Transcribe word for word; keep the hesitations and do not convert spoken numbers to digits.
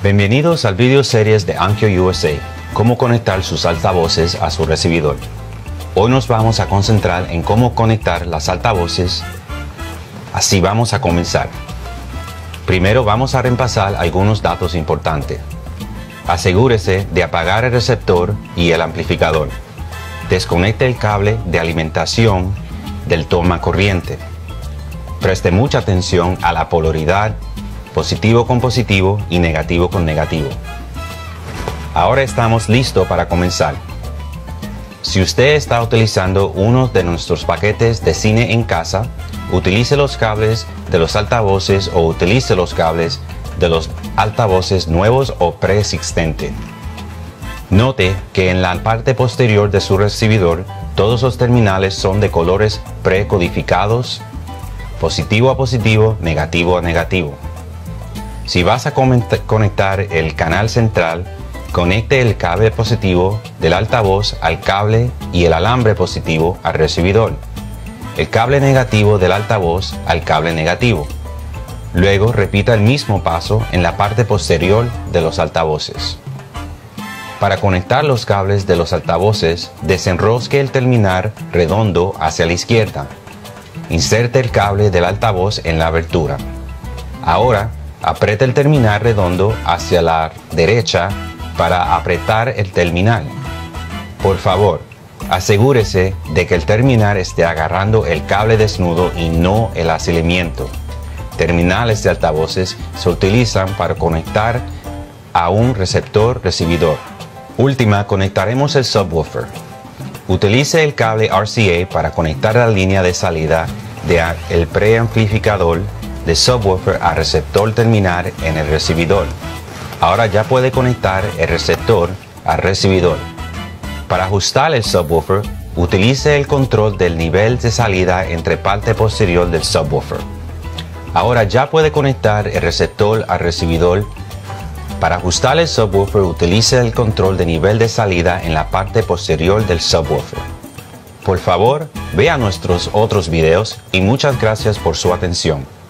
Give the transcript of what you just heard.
Bienvenidos al video series de Onkyo U S A, cómo conectar sus altavoces a su recibidor. Hoy nos vamos a concentrar en cómo conectar las altavoces, así vamos a comenzar. Primero vamos a repasar algunos datos importantes. Asegúrese de apagar el receptor y el amplificador. Desconecte el cable de alimentación del toma corriente. Preste mucha atención a la polaridad, positivo con positivo y negativo con negativo. Ahora estamos listos para comenzar. Si usted está utilizando uno de nuestros paquetes de cine en casa, utilice los cables de los altavoces o utilice los cables de los altavoces nuevos o preexistentes. Note que en la parte posterior de su recibidor todos los terminales son de colores precodificados, positivo a positivo, negativo a negativo. Si vas a conectar el canal central, conecte el cable positivo del altavoz al cable y el alambre positivo al recibidor, el cable negativo del altavoz al cable negativo. Luego repita el mismo paso en la parte posterior de los altavoces. Para conectar los cables de los altavoces, desenrosque el terminal redondo hacia la izquierda. Inserte el cable del altavoz en la abertura. Ahora, apriete el terminal redondo hacia la derecha para apretar el terminal. Por favor, asegúrese de que el terminal esté agarrando el cable desnudo y no el aislamiento. Terminales de altavoces se utilizan para conectar a un receptor recibidor. Última, conectaremos el subwoofer. Utilice el cable R C A para conectar la línea de salida del preamplificador de subwoofer al receptor terminal en el recibidor. Ahora ya puede conectar el receptor al recibidor. Para ajustar el subwoofer, utilice el control del nivel de salida entre parte posterior del subwoofer. Ahora ya puede conectar el receptor al recibidor. Para ajustar el subwoofer, utilice el control de nivel de salida en la parte posterior del subwoofer. Por favor, vea nuestros otros videos y muchas gracias por su atención.